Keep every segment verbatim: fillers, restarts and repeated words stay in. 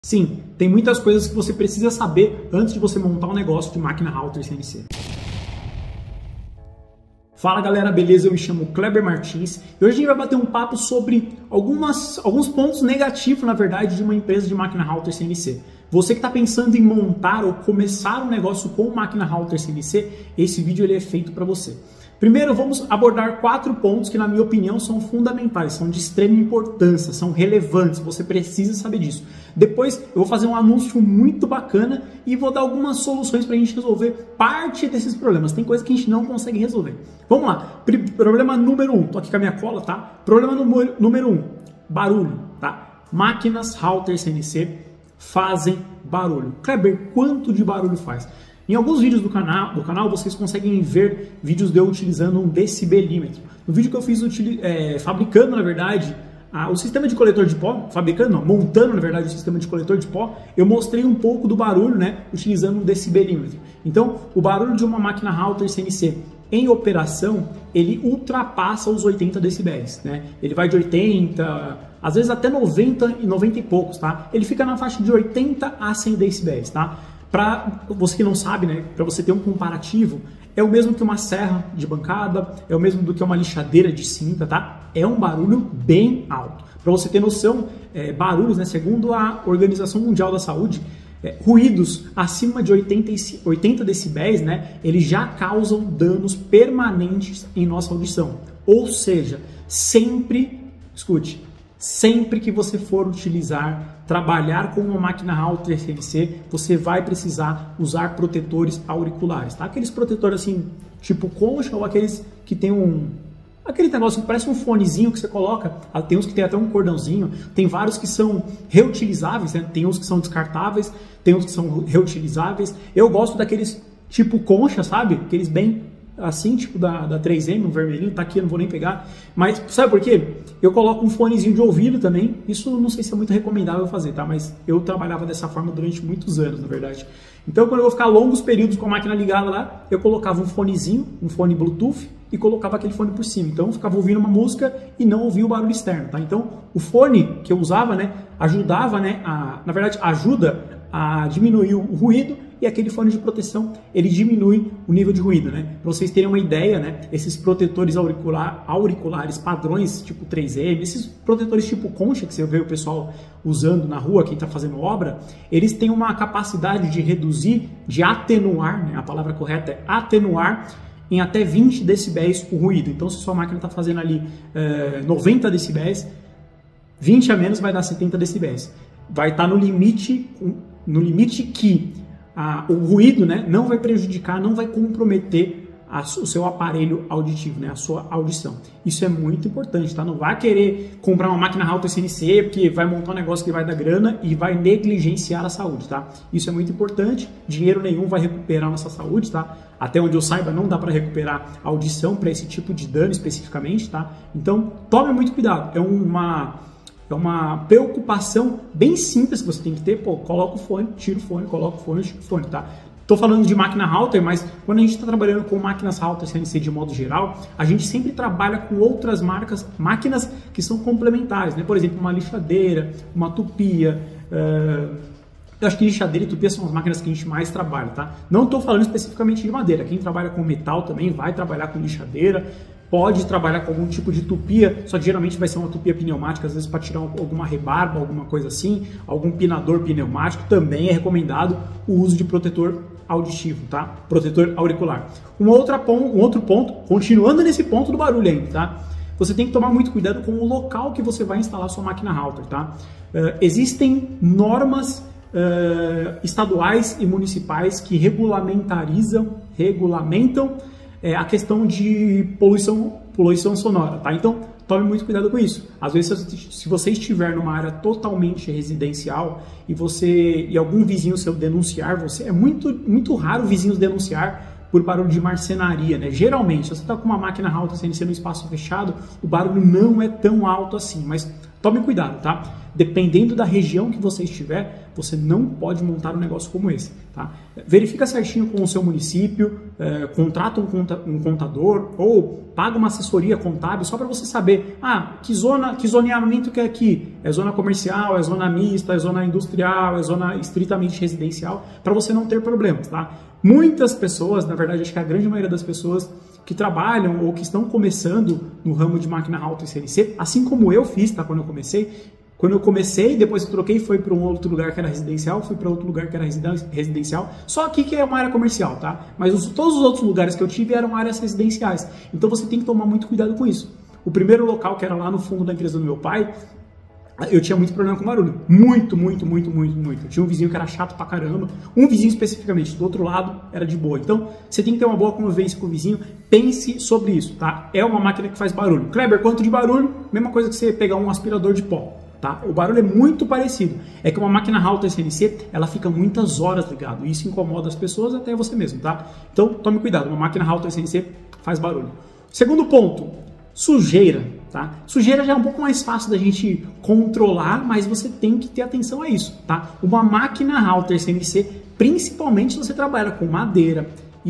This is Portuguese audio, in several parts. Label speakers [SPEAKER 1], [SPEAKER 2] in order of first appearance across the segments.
[SPEAKER 1] Sim, tem muitas coisas que você precisa saber antes de você montar um negócio de máquina router C N C. Fala galera, beleza? Eu me chamo Kleber Martins e hoje a gente vai bater um papo sobre algumas, alguns pontos negativos, na verdade, de uma empresa de máquina router C N C. Você que está pensando em montar ou começar um negócio com máquina router C N C, esse vídeo ele é feito para você. Primeiro, vamos abordar quatro pontos que, na minha opinião, são fundamentais, são de extrema importância, são relevantes, você precisa saber disso. Depois, eu vou fazer um anúncio muito bacana e vou dar algumas soluções para a gente resolver parte desses problemas. Tem coisa que a gente não consegue resolver. Vamos lá. Problema número um. Tô aqui com a minha cola, tá? Problema número, número um. Barulho, tá? Máquinas router C N C fazem barulho. Kleber, quanto de barulho faz? Em alguns vídeos do canal, do canal vocês conseguem ver vídeos de eu utilizando um decibelímetro. No vídeo que eu fiz é, fabricando, na verdade, a, o sistema de coletor de pó, fabricando não, montando, na verdade, o sistema de coletor de pó, eu mostrei um pouco do barulho, né, utilizando um decibelímetro. Então, o barulho de uma máquina router C N C em operação, ele ultrapassa os oitenta decibéis, né? Ele vai de oitenta, às vezes até noventa e noventa e poucos, tá? Ele fica na faixa de oitenta a cem decibéis, tá? Para você que não sabe, né, para você ter um comparativo, é o mesmo que uma serra de bancada, é o mesmo do que uma lixadeira de cinta, tá? É um barulho bem alto. Para você ter noção, é, barulhos, né, segundo a Organização Mundial da Saúde, é, ruídos acima de oitenta decibéis, né, eles já causam danos permanentes em nossa audição. Ou seja, sempre, escute, sempre que você for utilizar, trabalhar com uma máquina router C N C, você vai precisar usar protetores auriculares, tá? Aqueles protetores assim, tipo concha, ou aqueles que tem um... aquele negócio que parece um fonezinho que você coloca, tem uns que tem até um cordãozinho, tem vários que são reutilizáveis, né? Tem uns que são descartáveis, tem uns que são reutilizáveis. Eu gosto daqueles tipo concha, sabe? Aqueles bem assim, tipo da, da três M, um vermelhinho, tá aqui, eu não vou nem pegar. Mas sabe por quê? Eu coloco um fonezinho de ouvido também. Isso não sei se é muito recomendável fazer, tá? Mas eu trabalhava dessa forma durante muitos anos, na verdade. Então, quando eu vou ficar longos períodos com a máquina ligada lá, eu colocava um fonezinho, um fone Bluetooth, e colocava aquele fone por cima. Então, eu ficava ouvindo uma música e não ouvia o barulho externo, tá? Então, o fone que eu usava, né, ajudava, né, a, na verdade, ajuda a diminuir o ruído, e aquele fone de proteção, ele diminui o nível de ruído, né? Para vocês terem uma ideia, né? Esses protetores auricular, auriculares padrões, tipo três M, esses protetores tipo concha, que você vê o pessoal usando na rua, quem está fazendo obra, eles têm uma capacidade de reduzir, de atenuar, né? A palavra correta é atenuar, em até vinte decibéis o ruído. Então, se sua máquina está fazendo ali é, noventa decibéis, vinte a menos vai dar setenta decibéis. Vai estar tá no limite, no limite que Ah, o ruído, né, não vai prejudicar, não vai comprometer a, o seu aparelho auditivo, né, a sua audição. Isso é muito importante, tá? Não vai querer comprar uma máquina router C N C porque vai montar um negócio que vai dar grana e vai negligenciar a saúde, tá? Isso é muito importante, dinheiro nenhum vai recuperar a nossa saúde, tá? Até onde eu saiba, não dá para recuperar a audição para esse tipo de dano especificamente, tá? Então, tome muito cuidado. É uma... É uma preocupação bem simples que você tem que ter. Pô, coloca o fone, tira o fone, coloca o fone, tira o fone, tá? Tô falando de máquina router, mas quando a gente está trabalhando com máquinas router C N C de modo geral, a gente sempre trabalha com outras marcas, máquinas que são complementares, né? Por exemplo, uma lixadeira, uma tupia. Uh... Eu acho que lixadeira e tupia são as máquinas que a gente mais trabalha, tá? Não estou falando especificamente de madeira. Quem trabalha com metal também vai trabalhar com lixadeira. Pode trabalhar com algum tipo de tupia, só que geralmente vai ser uma tupia pneumática, às vezes para tirar alguma rebarba, alguma coisa assim, algum pinador pneumático. Também é recomendado o uso de protetor auditivo, tá? Protetor auricular. Um, outra, um outro ponto, continuando nesse ponto do barulho ainda, tá? Você tem que tomar muito cuidado com o local que você vai instalar sua máquina router, tá? Uh, existem normas uh, estaduais e municipais que regulamentarizam, regulamentam É a questão de poluição, poluição sonora, tá? Então, tome muito cuidado com isso. Às vezes, se você estiver numa área totalmente residencial e você e algum vizinho seu denunciar você, é muito, muito raro vizinhos denunciar por barulho de marcenaria, né? Geralmente, se você está com uma máquina router C N C no espaço fechado, o barulho não é tão alto assim, mas tome cuidado, tá? Dependendo da região que você estiver, você não pode montar um negócio como esse, tá? Verifica certinho com o seu município, é, contrata um, conta, um contador ou paga uma assessoria contábil só para você saber, ah, que zona, que zoneamento que é aqui? É zona comercial, é zona mista, é zona industrial, é zona estritamente residencial, para você não ter problemas, tá? Muitas pessoas, na verdade, acho que a grande maioria das pessoas que trabalham ou que estão começando no ramo de máquina Halter C N C, assim como eu fiz, tá? Quando eu comecei, Quando eu comecei, depois eu troquei, foi para um outro lugar que era residencial, fui para outro lugar que era residencial, só aqui que é uma área comercial, tá? Mas os, todos os outros lugares que eu tive eram áreas residenciais. Então você tem que tomar muito cuidado com isso. O primeiro local, que era lá no fundo da empresa do meu pai, eu tinha muito problema com barulho. Muito, muito, muito, muito, muito. Eu tinha um vizinho que era chato pra caramba. Um vizinho especificamente, do outro lado, era de boa. Então, você tem que ter uma boa convivência com o vizinho. Pense sobre isso, tá? É uma máquina que faz barulho. Kleber, quanto de barulho? Mesma coisa que você pegar um aspirador de pó. Tá? O barulho é muito parecido. É que uma máquina Halter C N C, ela fica muitas horas ligada. E isso incomoda as pessoas, até você mesmo, tá? Então, tome cuidado. Uma máquina Halter C N C faz barulho. Segundo ponto, sujeira, tá? Sujeira já é um pouco mais fácil da gente controlar, mas você tem que ter atenção a isso, tá? Uma máquina Halter C N C, principalmente se você trabalha com madeira,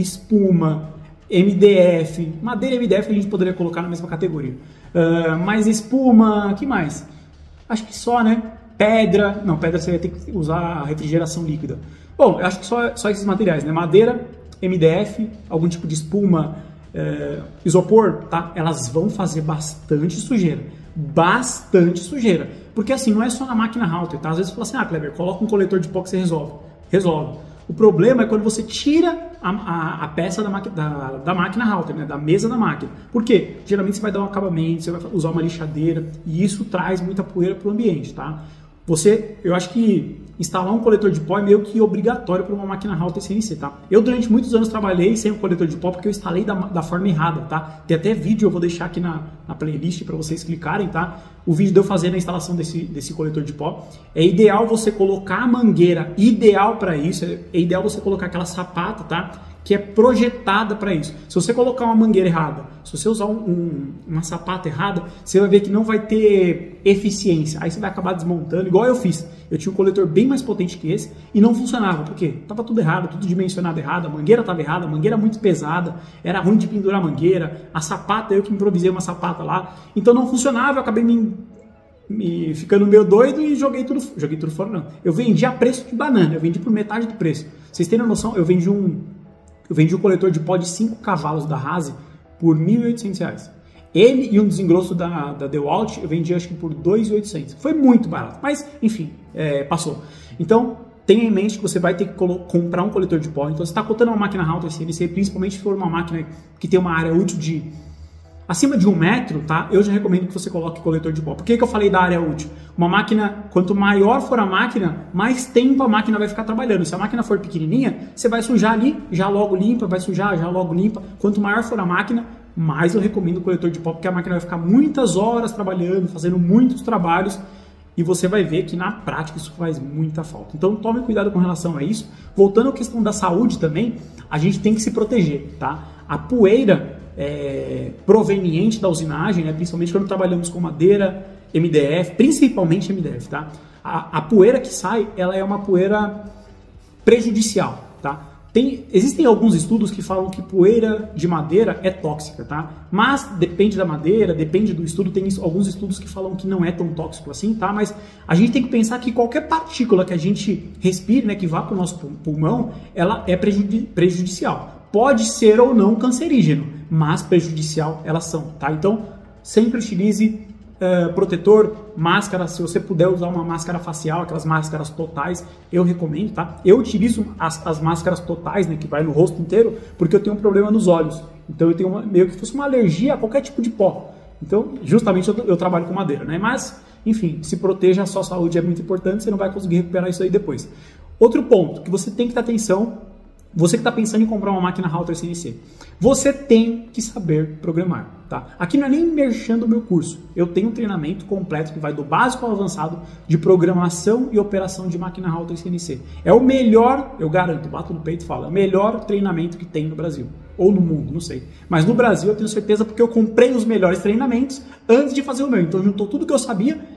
[SPEAKER 1] espuma, M D F. Madeira e M D F a gente poderia colocar na mesma categoria. Uh, mas espuma, que mais? Acho que só, né? Pedra. Não, pedra você vai ter que usar refrigeração líquida. Bom, eu acho que só, só esses materiais, né? Madeira, M D F, algum tipo de espuma, é, isopor, tá? Elas vão fazer bastante sujeira. Bastante sujeira. Porque assim, não é só na máquina Halter, tá? Às vezes você fala assim, ah, Kleber, coloca um coletor de pó que você resolve. Resolve. O problema é quando você tira a, a, a peça da, da, da máquina Halter, né? Da mesa da máquina. Por quê? Geralmente você vai dar um acabamento, você vai usar uma lixadeira e isso traz muita poeira para o ambiente, tá? Você, eu acho que instalar um coletor de pó é meio que obrigatório para uma máquina Halter C N C, tá? Eu durante muitos anos trabalhei sem o coletor de pó porque eu instalei da, da forma errada, tá? Tem até vídeo, eu vou deixar aqui na, na playlist para vocês clicarem, tá? O vídeo de eu fazendo a instalação desse, desse coletor de pó. É ideal você colocar a mangueira, ideal para isso, é, é ideal você colocar aquela sapata, tá? Que é projetada para isso. Se você colocar uma mangueira errada, se você usar um, um, uma sapata errada, você vai ver que não vai ter eficiência. Aí você vai acabar desmontando, igual eu fiz. Eu tinha um coletor bem mais potente que esse e não funcionava. Por quê? Tava tudo errado, tudo dimensionado errado, a mangueira estava errada, a mangueira muito pesada, era ruim de pendurar a mangueira, a sapata, eu que improvisei uma sapata lá, então não funcionava, eu acabei me, me ficando meio doido e joguei tudo, joguei tudo fora não. Eu vendi a preço de banana, eu vendi por metade do preço. Vocês terem noção, eu vendi um Eu vendi um coletor de pó de cinco cavalos da Haase por mil e oitocentos reais. Ele e um desengrosso da, da DeWalt eu vendi acho que por dois mil e oitocentos. Foi muito barato, mas enfim, é, passou. Então, tenha em mente que você vai ter que comprar um coletor de pó. Então, você está cotando uma máquina Halter C N C, principalmente se for uma máquina que tem uma área útil de acima de um metro, tá? Eu já recomendo que você coloque coletor de pó. Por que que eu falei da área útil? Uma máquina, quanto maior for a máquina, mais tempo a máquina vai ficar trabalhando. Se a máquina for pequenininha, você vai sujar ali, já logo limpa, vai sujar, já logo limpa. Quanto maior for a máquina, mais eu recomendo o coletor de pó, porque a máquina vai ficar muitas horas trabalhando, fazendo muitos trabalhos, e você vai ver que na prática isso faz muita falta. Então tome cuidado com relação a isso. Voltando à questão da saúde também, a gente tem que se proteger, tá? A poeira É, proveniente da usinagem, né, principalmente quando trabalhamos com madeira, M D F, principalmente M D F, tá? A, a poeira que sai, ela é uma poeira prejudicial, tá? Tem, existem alguns estudos que falam que poeira de madeira é tóxica, tá? Mas depende da madeira, depende do estudo, tem alguns estudos que falam que não é tão tóxico assim, tá? Mas a gente tem que pensar que qualquer partícula que a gente respire, né, que vá para o nosso pulmão, ela é prejudi- prejudicial. Pode ser ou não cancerígeno, mas prejudicial elas são, tá? Então, sempre utilize uh, protetor, máscara, se você puder usar uma máscara facial, aquelas máscaras totais, eu recomendo, tá? Eu utilizo as, as máscaras totais, né, que vai no rosto inteiro, porque eu tenho um problema nos olhos. Então, eu tenho uma, meio que fosse uma alergia a qualquer tipo de pó. Então, justamente eu, eu trabalho com madeira, né? Mas, enfim, se proteja, a sua saúde é muito importante, você não vai conseguir recuperar isso aí depois. Outro ponto que você tem que ter atenção, você que está pensando em comprar uma máquina Halter C N C, você tem que saber programar, tá? Aqui não é nem merchando o meu curso, eu tenho um treinamento completo que vai do básico ao avançado de programação e operação de máquina Halter C N C. É o melhor, eu garanto, bato no peito e falo, é o melhor treinamento que tem no Brasil, ou no mundo, não sei. Mas no Brasil eu tenho certeza porque eu comprei os melhores treinamentos antes de fazer o meu, então juntou tudo que eu sabia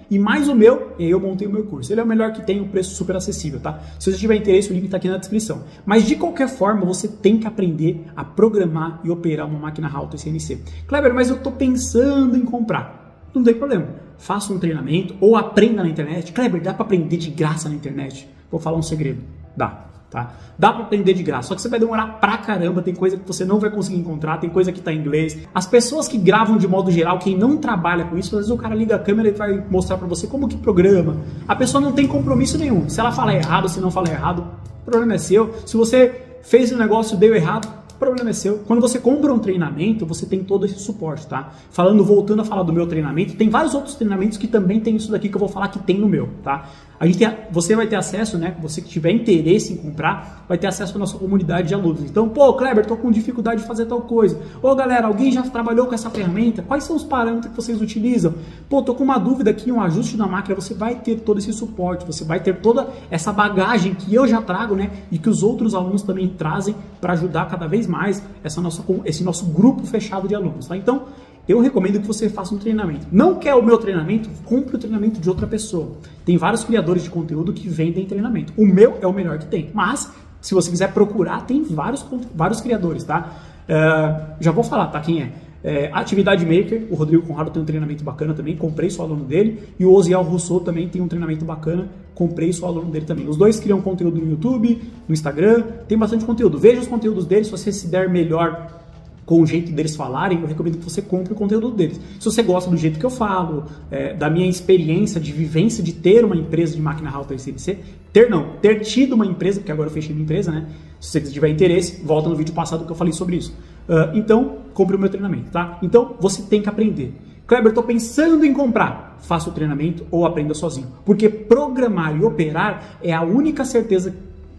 [SPEAKER 1] e mais o meu, e aí eu montei o meu curso. Ele é o melhor que tem, um preço super acessível, tá? Se você tiver interesse, o link está aqui na descrição. Mas de qualquer forma, você tem que aprender a programar e operar uma máquina Halter C N C. Kleber, mas eu estou pensando em comprar. Não tem problema. Faça um treinamento ou aprenda na internet. Kleber, dá para aprender de graça na internet? Vou falar um segredo. Dá. Tá? Dá para aprender de graça, só que você vai demorar pra caramba, tem coisa que você não vai conseguir encontrar, tem coisa que tá em inglês. As pessoas que gravam de modo geral, quem não trabalha com isso, às vezes o cara liga a câmera e vai mostrar para você como que programa. A pessoa não tem compromisso nenhum. Se ela fala errado, se não fala errado, o problema é seu. Se você fez o negócio, deu errado, o problema é seu. Quando você compra um treinamento, você tem todo esse suporte, tá? Falando, voltando a falar do meu treinamento, tem vários outros treinamentos que também tem isso daqui que eu vou falar que tem no meu, tá? A gente tem, você vai ter acesso, né? Você que tiver interesse em comprar, vai ter acesso à nossa comunidade de alunos. Então, pô, Kleber, tô com dificuldade de fazer tal coisa. Ô, galera, alguém já trabalhou com essa ferramenta? Quais são os parâmetros que vocês utilizam? Pô, tô com uma dúvida aqui, um ajuste na máquina. Você vai ter todo esse suporte, você vai ter toda essa bagagem que eu já trago, né? E que os outros alunos também trazem para ajudar cada vez mais essa nossa, esse nosso grupo fechado de alunos, tá? Então, eu recomendo que você faça um treinamento. Não quer o meu treinamento? Compre o treinamento de outra pessoa. Tem vários criadores de conteúdo que vendem treinamento. O meu é o melhor que tem. Mas, se você quiser procurar, tem vários, vários criadores, tá? Uh, já vou falar, tá? Quem é? é? Atividade Maker, o Rodrigo Conrado tem um treinamento bacana também, comprei, sou aluno dele. E o Osiel Rousseau também tem um treinamento bacana, comprei, sou aluno dele também. Os dois criam conteúdo no YouTube, no Instagram, tem bastante conteúdo. Veja os conteúdos deles, se você se der melhor com o jeito deles falarem, eu recomendo que você compre o conteúdo deles. Se você gosta do jeito que eu falo, é, da minha experiência de vivência de ter uma empresa de máquina Halter C N C, ter não, ter tido uma empresa, porque agora eu fechei minha empresa, né? Se você tiver interesse, volta no vídeo passado que eu falei sobre isso. Uh, então, compre o meu treinamento, tá? Então, você tem que aprender. Kleber, estou pensando em comprar. Faça o treinamento ou aprenda sozinho. Porque programar e operar é a única certeza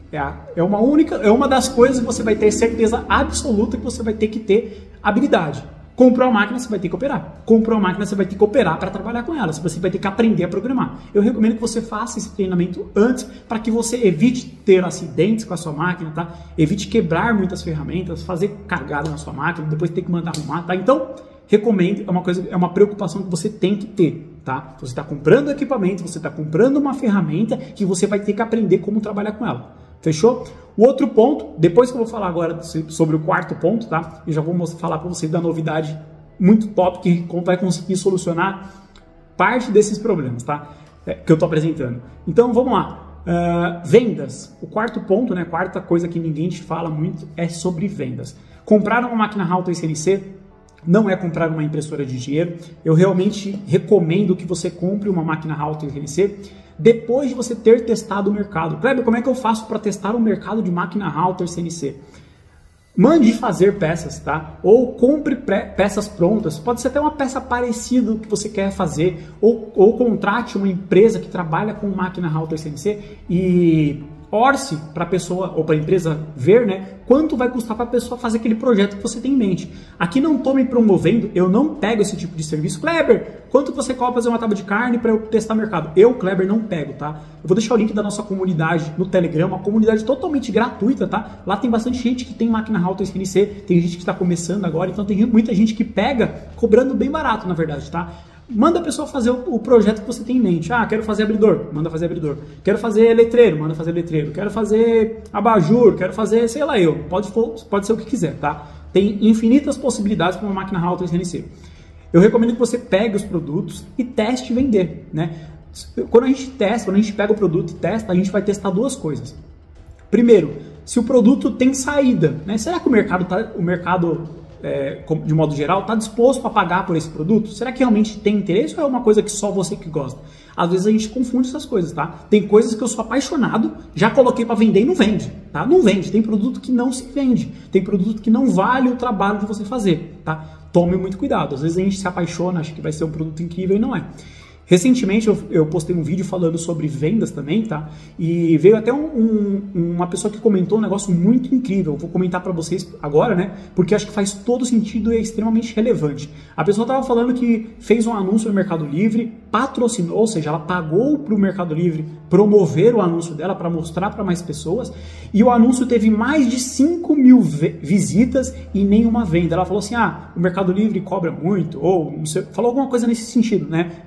[SPEAKER 1] É uma, única, é uma das coisas que você vai ter certeza absoluta que você vai ter que ter habilidade. Comprou uma máquina, você vai ter que operar. Comprou uma máquina, você vai ter que operar para trabalhar com ela. Você vai ter que aprender a programar. Eu recomendo que você faça esse treinamento antes para que você evite ter acidentes com a sua máquina, tá? Evite quebrar muitas ferramentas, fazer cagada na sua máquina, depois ter que mandar arrumar, tá? Então, recomendo, é uma coisa, é uma preocupação que você tem que ter, tá? Você está comprando equipamento, você está comprando uma ferramenta que você vai ter que aprender como trabalhar com ela. Fechou? O outro ponto, depois que eu vou falar agora sobre o quarto ponto, tá? Eu já vou falar para vocês da novidade muito top que vai conseguir solucionar parte desses problemas, tá? É, que eu estou apresentando. Então, vamos lá. Uh, vendas. O quarto ponto, né? Quarta coisa que ninguém te fala muito é sobre vendas. Comprar uma máquina Halter C N C não é comprar uma impressora de dinheiro. Eu realmente recomendo que você compre uma máquina Halter C N C depois de você ter testado o mercado. Kleber, como é que eu faço para testar o mercado de máquina Halter C N C? Mande fazer peças, tá? Ou compre peças prontas. Pode ser até uma peça parecida do que você quer fazer. Ou, ou contrate uma empresa que trabalha com máquina Halter C N C e orce para a pessoa ou para a empresa ver, né, quanto vai custar para a pessoa fazer aquele projeto que você tem em mente. Aqui não estou me promovendo, eu não pego esse tipo de serviço. Kleber, quanto você cobra fazer uma tábua de carne para eu testar mercado? Eu, Kleber, não pego, tá? Eu vou deixar o link da nossa comunidade no Telegram, uma comunidade totalmente gratuita, tá? Lá tem bastante gente que tem máquina Halter C N C, tem gente que está começando agora, então tem muita gente que pega cobrando bem barato, na verdade, tá? Manda a pessoa fazer o projeto que você tem em mente. Ah, quero fazer abridor, manda fazer abridor. Quero fazer letreiro, manda fazer letreiro. Quero fazer abajur, quero fazer, sei lá eu. Pode, pode ser o que quiser, tá? Tem infinitas possibilidades para uma máquina Halter C N C. Eu recomendo que você pegue os produtos e teste vender, né? Quando a gente testa, quando a gente pega o produto e testa, a gente vai testar duas coisas. Primeiro, se o produto tem saída, né? Será que o mercado tá, o mercado É, de modo geral, está disposto a pagar por esse produto? Será que realmente tem interesse ou é uma coisa que só você que gosta? Às vezes a gente confunde essas coisas, tá? Tem coisas que eu sou apaixonado, já coloquei para vender e não vende, tá? Não vende. Tem produto que não se vende. Tem produto que não vale o trabalho de você fazer, tá? Tome muito cuidado. Às vezes a gente se apaixona, acha que vai ser um produto incrível e não é. Recentemente eu, eu postei um vídeo falando sobre vendas também, tá? E veio até um, um, uma pessoa que comentou um negócio muito incrível. Eu vou comentar para vocês agora, né? Porque acho que faz todo sentido e é extremamente relevante. A pessoa estava falando que fez um anúncio no Mercado Livre, patrocinou, ou seja, ela pagou para o Mercado Livre promover o anúncio dela para mostrar para mais pessoas. E o anúncio teve mais de cinco mil visitas e nenhuma venda. Ela falou assim, ah, o Mercado Livre cobra muito, ou não sei, falou alguma coisa nesse sentido, né? Não vale a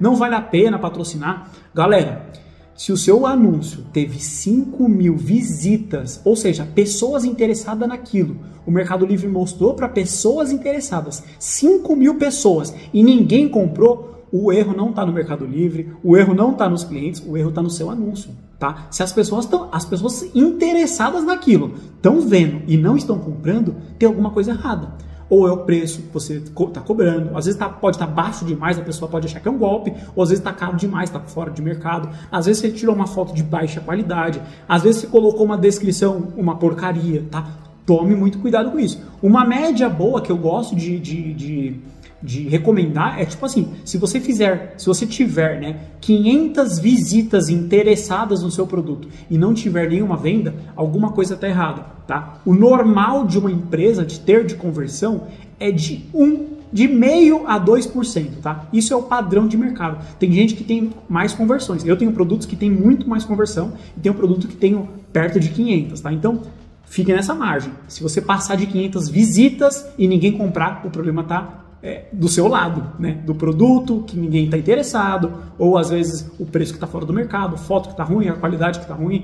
[SPEAKER 1] pena patrocinar. Galera, se o seu anúncio teve cinco mil visitas, ou seja, pessoas interessadas naquilo, o Mercado Livre mostrou para pessoas interessadas, cinco mil pessoas, e ninguém comprou, o erro não está no Mercado Livre, o erro não está nos clientes, o erro está no seu anúncio, tá? Se as pessoas estão, as pessoas interessadas naquilo estão vendo e não estão comprando, tem alguma coisa errada. Ou é o preço que você está cobrando, às vezes tá, pode estar tá baixo demais, a pessoa pode achar que é um golpe, ou às vezes está caro demais, está fora de mercado, às vezes você tirou uma foto de baixa qualidade, às vezes você colocou uma descrição, uma porcaria, tá? Tome muito cuidado com isso. Uma média boa que eu gosto de, de, de, de recomendar é tipo assim, se você fizer, se você tiver, né, quinhentas visitas interessadas no seu produto e não tiver nenhuma venda, alguma coisa está errada. Tá? O normal de uma empresa de ter de conversão é de um, de meio a dois por cento, tá? Isso é o padrão de mercado. Tem gente que tem mais conversões. Eu tenho produtos que tem muito mais conversão e tenho produto que tenho perto de quinhentas, tá? Então, fique nessa margem. Se você passar de quinhentas visitas e ninguém comprar, o problema tá é, do seu lado, né? Do produto que ninguém está interessado, ou às vezes o preço que está fora do mercado, foto que está ruim, a qualidade que está ruim,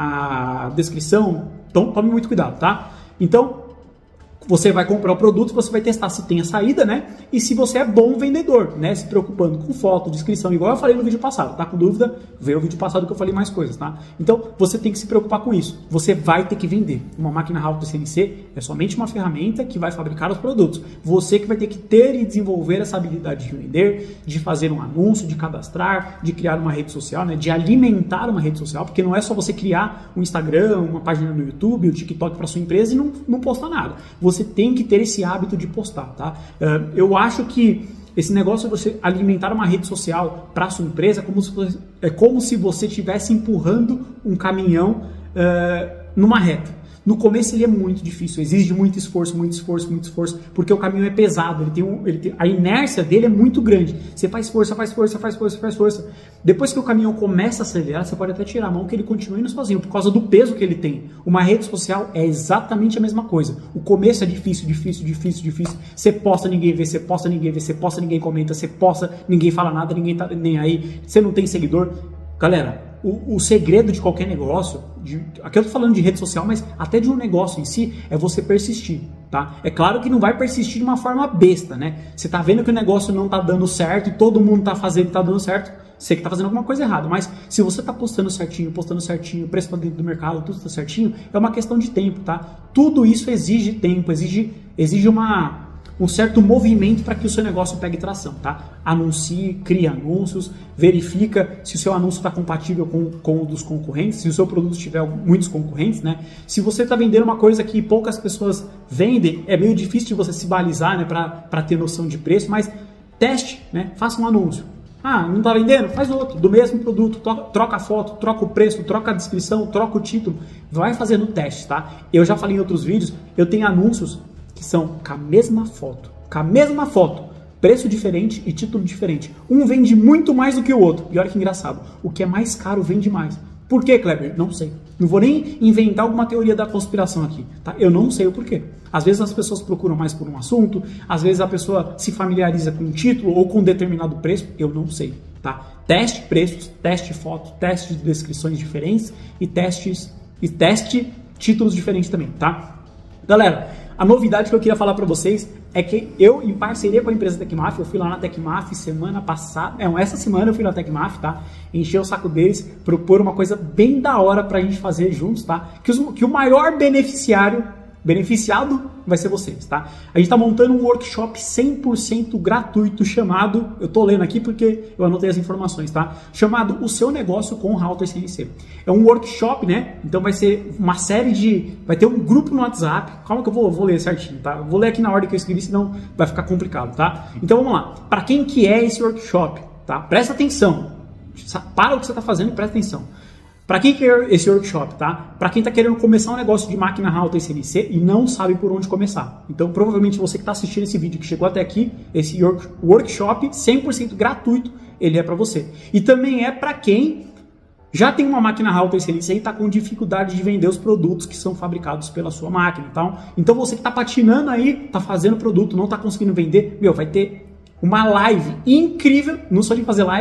[SPEAKER 1] a descrição. Então, tome muito cuidado, tá? Então, você vai comprar o produto, você vai testar se tem a saída, né? E se você é bom vendedor, né? Se preocupando com foto, descrição, igual eu falei no vídeo passado. Tá com dúvida? Vê o vídeo passado que eu falei mais coisas, tá? Então, você tem que se preocupar com isso. Você vai ter que vender. Uma máquina Halter C N C é somente uma ferramenta que vai fabricar os produtos. Você que vai ter que ter e desenvolver essa habilidade de vender, de fazer um anúncio, de cadastrar, de criar uma rede social, né? De alimentar uma rede social, porque não é só você criar um Instagram, uma página no YouTube, o TikTok para sua empresa e não, não postar nada. Você Você tem que ter esse hábito de postar, tá? Uh, eu acho que esse negócio de você alimentar uma rede social para sua empresa é como se você, é como se você estivesse empurrando um caminhão uh, numa reta. No começo ele é muito difícil, exige muito esforço, muito esforço, muito esforço, porque o caminho é pesado, ele tem um, ele tem, a inércia dele é muito grande. Você faz força, faz força, faz força, faz força. Depois que o caminhão começa a acelerar, você pode até tirar a mão que ele continua indo sozinho, por causa do peso que ele tem. Uma rede social é exatamente a mesma coisa. O começo é difícil, difícil, difícil, difícil. Você posta, ninguém vê, você posta, ninguém vê, você posta, ninguém comenta, você posta, ninguém fala nada, ninguém tá nem aí, você não tem seguidor. Galera, o, o segredo de qualquer negócio, de, aqui eu tô falando de rede social, mas até de um negócio em si, é você persistir, tá? É claro que não vai persistir de uma forma besta, né? Você tá vendo que o negócio não tá dando certo e todo mundo tá fazendo e tá dando certo, você que tá fazendo alguma coisa errada, mas se você tá postando certinho, postando certinho, preço tá dentro do mercado, tudo tá certinho, é uma questão de tempo, tá? Tudo isso exige tempo, exige, exige uma... um certo movimento para que o seu negócio pegue tração, tá? Anuncie, crie anúncios, verifica se o seu anúncio está compatível com, com o dos concorrentes, se o seu produto tiver muitos concorrentes, né? Se você está vendendo uma coisa que poucas pessoas vendem, é meio difícil de você se balizar, né? Para ter noção de preço, mas teste, né? Faça um anúncio. Ah, não está vendendo? Faz outro, do mesmo produto, troca a foto, troca o preço, troca a descrição, troca o título, vai fazendo teste, tá? Eu já falei em outros vídeos, eu tenho anúncios que são com a mesma foto, com a mesma foto, preço diferente e título diferente. Um vende muito mais do que o outro. E olha que engraçado, o que é mais caro vende mais. Por quê, Kleber? Não sei. Não vou nem inventar alguma teoria da conspiração aqui, tá? Eu não sei o porquê. Às vezes as pessoas procuram mais por um assunto, às vezes a pessoa se familiariza com um título ou com um determinado preço, eu não sei, tá? Teste preços, teste foto, teste de descrições diferentes e testes e teste títulos diferentes também, tá? Galera, a novidade que eu queria falar para vocês é que eu, em parceria com a empresa Tecmaf, eu fui lá na Tecmaf semana passada, não, essa semana eu fui na Tecmaf, tá? Encher o saco deles, propor uma coisa bem da hora pra gente fazer juntos, tá? Que, os, que o maior beneficiário, beneficiado vai ser vocês, tá? A gente tá montando um workshop cem por cento gratuito chamado, eu tô lendo aqui porque eu anotei as informações, tá? Chamado O Seu Negócio com Halter C N C. É um workshop, né? Então vai ser uma série de... vai ter um grupo no WhatsApp. Calma que eu vou, vou ler certinho, tá? Eu vou ler aqui na ordem que eu escrevi, senão vai ficar complicado, tá? Então vamos lá. Para quem que é esse workshop, tá? Presta atenção. Para o que você tá fazendo e presta atenção. Para quem quer esse workshop, tá? Para quem está querendo começar um negócio de máquina Halter C N C e não sabe por onde começar. Então, provavelmente você que está assistindo esse vídeo, que chegou até aqui, esse workshop cem por cento gratuito, ele é para você. E também é para quem já tem uma máquina Halter C N C e está com dificuldade de vender os produtos que são fabricados pela sua máquina. Então, então você que está patinando aí, está fazendo produto, não está conseguindo vender, meu, vai ter uma live incrível, não só de fazer live,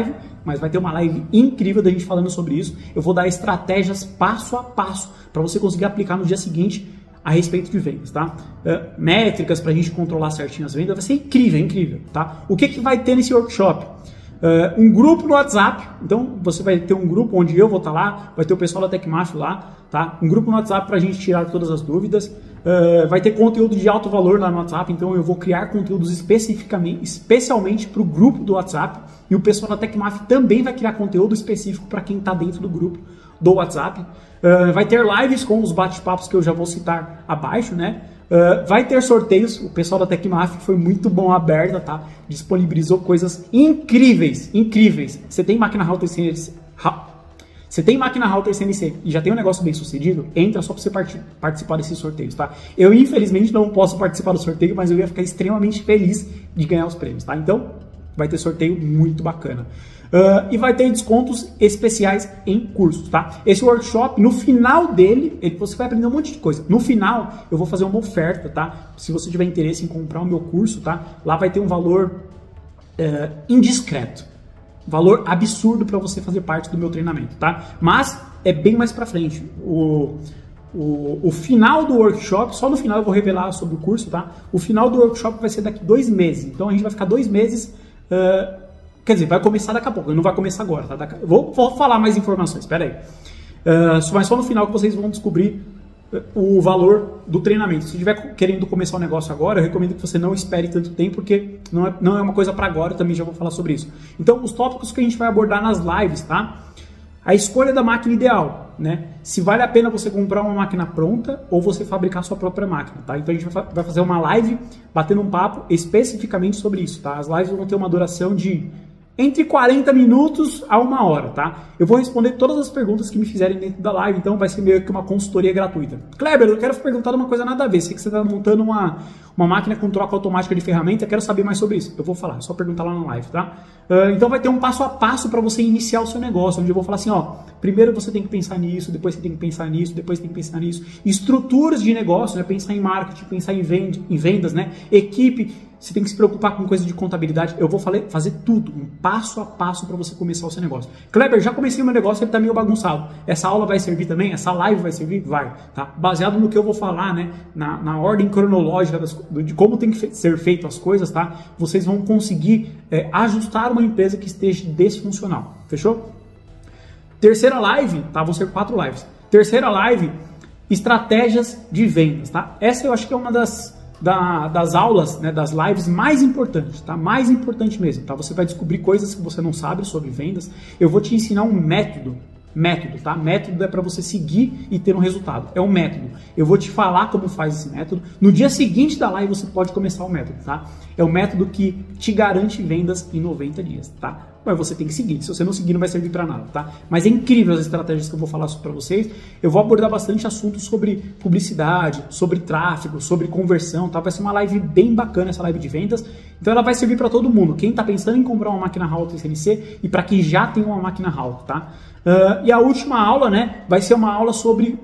[SPEAKER 1] mas vai ter uma live incrível da gente falando sobre isso. Eu vou dar estratégias passo a passo para você conseguir aplicar no dia seguinte a respeito de vendas, tá? Uh, métricas para a gente controlar certinho as vendas, vai ser incrível, incrível, tá? O que que vai ter nesse workshop? Uh, um grupo no WhatsApp, então você vai ter um grupo onde eu vou estar lá, vai ter o pessoal da TecMaf lá, tá? Um grupo no WhatsApp para a gente tirar todas as dúvidas. Uh, vai ter conteúdo de alto valor lá no WhatsApp, então eu vou criar conteúdos especificamente, especialmente para o grupo do WhatsApp, e o pessoal da TecMaf também vai criar conteúdo específico para quem está dentro do grupo do WhatsApp. Uh, vai ter lives com os bate-papos que eu já vou citar abaixo, né? Uh, vai ter sorteios, o pessoal da TecMaf foi muito bom aberta, tá? Disponibilizou coisas incríveis, incríveis. Você tem máquina router C N C, você tem máquina router C N C e já tem um negócio bem sucedido, entra só para você part participar desses sorteios, tá? Eu infelizmente não posso participar do sorteio, mas eu ia ficar extremamente feliz de ganhar os prêmios, tá? Então vai ter sorteio muito bacana. Uh, e vai ter descontos especiais em cursos, tá? Esse workshop, no final dele, ele, você vai aprender um monte de coisa. No final, eu vou fazer uma oferta, tá? Se você tiver interesse em comprar o meu curso, tá? Lá vai ter um valor uh, indiscreto. Valor absurdo para você fazer parte do meu treinamento, tá? Mas é bem mais para frente. O, o, o final do workshop, só no final eu vou revelar sobre o curso, tá? O final do workshop vai ser daqui dois meses. Então a gente vai ficar dois meses... Uh, Quer dizer, vai começar daqui a pouco, não vai começar agora, tá? Vou, vou falar mais informações, espera aí. Uh, mas só no final que vocês vão descobrir o valor do treinamento. Se estiver querendo começar o negócio agora, eu recomendo que você não espere tanto tempo, porque não é, não é uma coisa para agora, eu também já vou falar sobre isso. Então, os tópicos que a gente vai abordar nas lives, tá? A escolha da máquina ideal, né? Se vale a pena você comprar uma máquina pronta ou você fabricar sua própria máquina, tá? Então a gente vai fazer uma live batendo um papo especificamente sobre isso, tá? As lives vão ter uma duração de entre quarenta minutos a uma hora, tá? Eu vou responder todas as perguntas que me fizerem dentro da live, então vai ser meio que uma consultoria gratuita. Kleber, eu quero perguntar uma coisa nada a ver. Sei que você está montando uma, uma máquina com troca automática de ferramenta, eu quero saber mais sobre isso. Eu vou falar, é só perguntar lá na live, tá? Uh, então vai ter um passo a passo para você iniciar o seu negócio, onde eu vou falar assim, ó, primeiro você tem que pensar nisso, depois você tem que pensar nisso, depois você tem que pensar nisso. Estruturas de negócio, né? Pensar em marketing, pensar em, vend em vendas, né? Equipe, você tem que se preocupar com coisa de contabilidade. Eu vou fazer tudo, um passo a passo para você começar o seu negócio. Kleber, já comecei o meu negócio, ele tá meio bagunçado. Essa aula vai servir também? Essa live vai servir? Vai, tá? Baseado no que eu vou falar, né? Na, na ordem cronológica das, de como tem que ser feito as coisas, tá? Vocês vão conseguir é, ajustar uma empresa que esteja desfuncional. Fechou? Terceira live, tá? Vão ser quatro lives. Terceira live, estratégias de vendas, tá? Essa eu acho que é uma das... Da, das aulas, né, das lives mais importantes, tá? Mais importante mesmo, tá? Você vai descobrir coisas que você não sabe sobre vendas. Eu vou te ensinar um método, método, tá? Método é para você seguir e ter um resultado. É um método. Eu vou te falar como faz esse método. No dia seguinte da live você pode começar o método, tá? É um método que te garante vendas em noventa dias, tá? Mas você tem que seguir. Se você não seguir, não vai servir para nada, tá? Mas é incrível as estratégias que eu vou falar para vocês. Eu vou abordar bastante assuntos sobre publicidade, sobre tráfego, sobre conversão, tá? Vai ser uma live bem bacana, essa live de vendas. Então ela vai servir para todo mundo. Quem está pensando em comprar uma máquina router C N C e para quem já tem uma máquina router, tá? Uh, e a última aula, né, vai ser uma aula sobre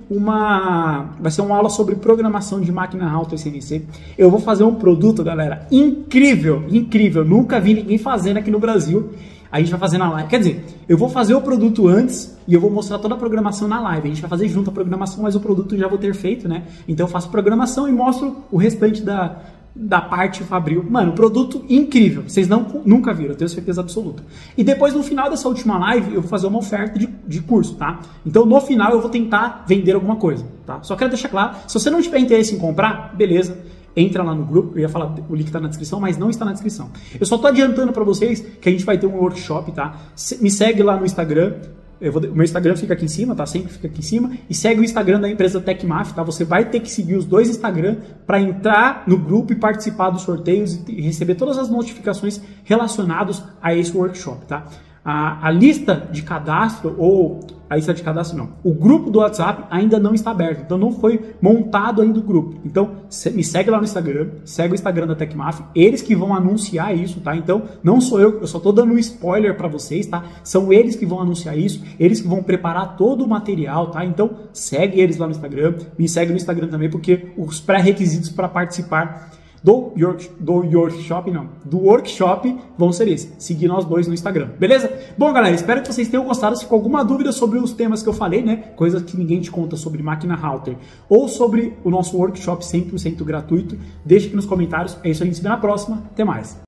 [SPEAKER 1] uma, vai ser uma aula sobre programação de máquina router C N C. Eu vou fazer um produto, galera, incrível, incrível. Nunca vi ninguém fazendo aqui no Brasil. A gente vai fazer na live. Quer dizer, eu vou fazer o produto antes e eu vou mostrar toda a programação na live. A gente vai fazer junto a programação, mas o produto eu já vou ter feito, né? Então eu faço programação e mostro o restante da, da parte fabril. Mano, produto incrível. Vocês não, nunca viram, eu tenho certeza absoluta. E depois, no final dessa última live, eu vou fazer uma oferta de, de curso, tá? Então, no final, eu vou tentar vender alguma coisa, tá? Só quero deixar claro, se você não tiver interesse em comprar, beleza. Entra lá no grupo, eu ia falar, o link está na descrição, mas não está na descrição. Eu só estou adiantando para vocês que a gente vai ter um workshop, tá? Me segue lá no Instagram, eu vou, o meu Instagram fica aqui em cima, tá? Sempre fica aqui em cima. E segue o Instagram da empresa TecMaf, tá? Você vai ter que seguir os dois Instagram para entrar no grupo e participar dos sorteios e receber todas as notificações relacionadas a esse workshop, tá? A, a lista de cadastro, ou a lista de cadastro não, o grupo do WhatsApp ainda não está aberto, então não foi montado ainda o grupo. Então me segue lá no Instagram, segue o Instagram da TecMaf, eles que vão anunciar isso, tá? Então não sou eu, eu só estou dando um spoiler para vocês, tá? São eles que vão anunciar isso, eles que vão preparar todo o material, tá? Então segue eles lá no Instagram, me segue no Instagram também, porque os pré-requisitos para participar do, work, do workshop, não, do workshop vão ser esses. Seguir nós dois no Instagram, beleza? Bom, galera, espero que vocês tenham gostado. Se ficou alguma dúvida sobre os temas que eu falei, né, coisas que ninguém te conta sobre máquina router, ou sobre o nosso workshop cem por cento gratuito, deixa aqui nos comentários. É isso aí, a gente se vê na próxima. Até mais.